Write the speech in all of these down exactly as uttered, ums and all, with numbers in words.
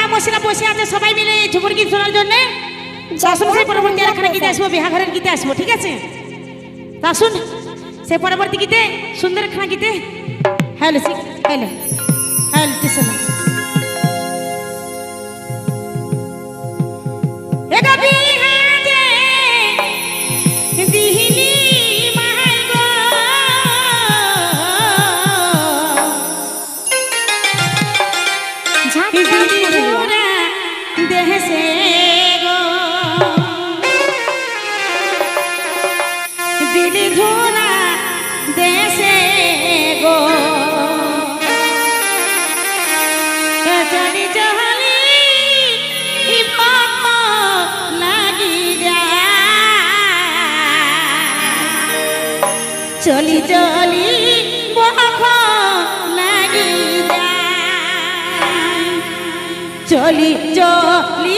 মশলা বসে আছে সবাই মিলে ঝুমুর গীত শোনার জন্য। আসুন সেই পরবর্তী আরেকখানা গীতে আসবো, বিহাঘরের গীতে আসবো, ঠিক আছে? আসুন সেই পরবর্তী গীতে, সুন্দর একখানা গীতে। হ্যালো হ্যালো হ্যালো টিসন এগা বিহাতে দিহিনি মাইগো ঝাঁকি ঝুরা দেহসে গো দিলি ঝুরা দেশে গো চলি চলি লাগি যা চলি চলি বখ লাগি যা চলি চলি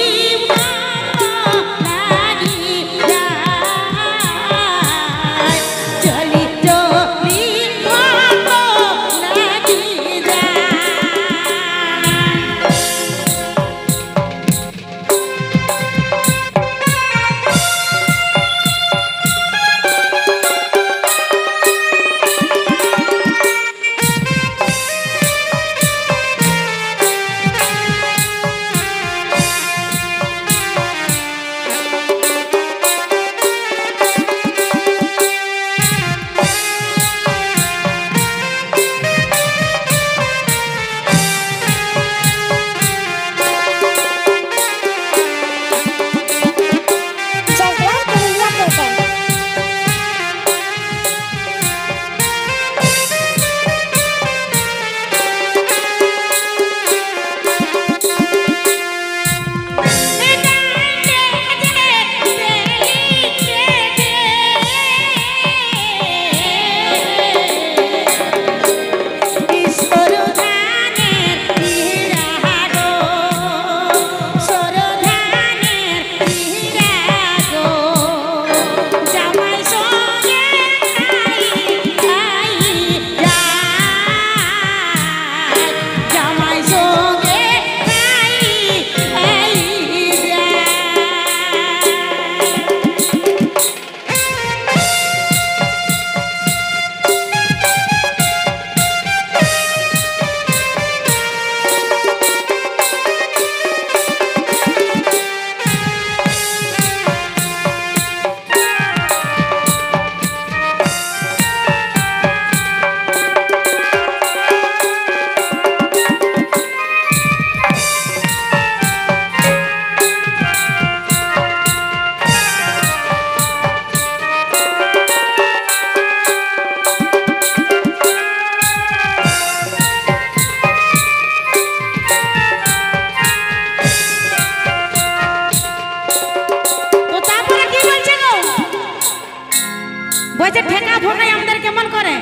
ঠেকা ভোগাই আমাদের কেমন করে,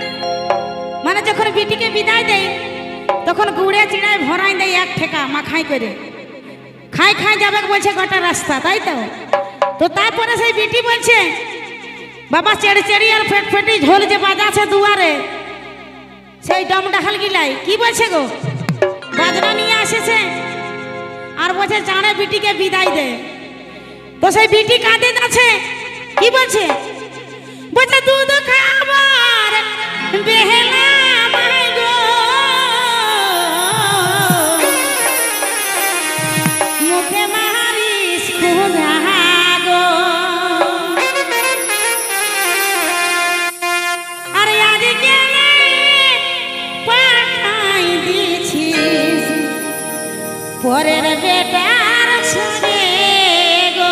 মানে যখন বিটিকে বিদায় দেয় তখন গুড়ে চিড়ায় ভরাই দেয় এক ঠেকা মাখাই করে, খাই খাই যাবে বলছে গোটা রাস্তা, তাই তো? তো তারপরে সেই বিটি বলছে বাবা চেড়ে চেড়ি আর ফেট ফেটি ঝোল যে বাজাছে দুয়ারে, সেই ডম ডাহাল গিলাই কি বলছে গো, বাজনা নিয়ে আসেছে আর বলছে জানে বিটিকে বিদায় দে। তো সেই বিটি কাঁদে যাচ্ছে, কি বলছে, বলছে দুধ খাবার বেহেলা মাই গো, মুখে মারিস খুদা গো, আর আজ গেলে পাঠাই দিছিস পরের বেটার সঙ্গে গো,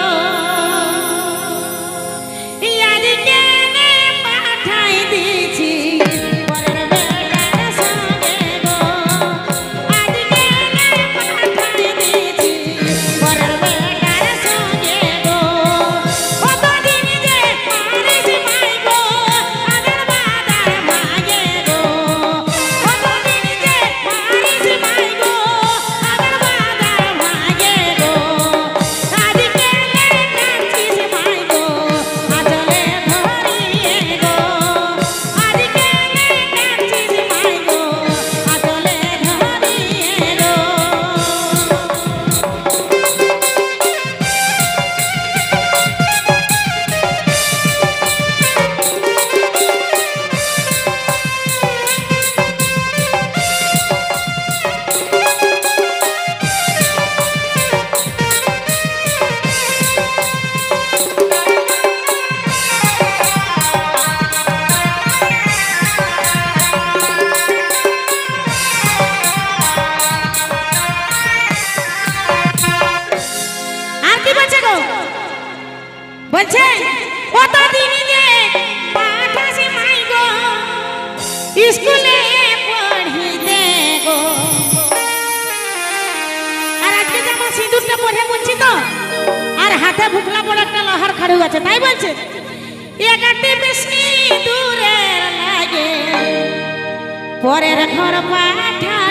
পাঠাই দিছিস পরের বেটার সঙ্গে গো, আজ গেলে পাঠাই দিছিস পরের বেটার সঙ্গে গো, কতদিন যে পারিস মাই গো আদার বাদার ভাগে গো, কতদিন যে পারিস মাই গো আদার বাদার ভাগে গো, আজ গেলে কাঁদছিস মাই গো আচলে ধরিয়ে গো, আজ লহর খাড়ু আছে তাই বলছে একাটি বেশি দূরে লাগে পরের ঘর পাঠা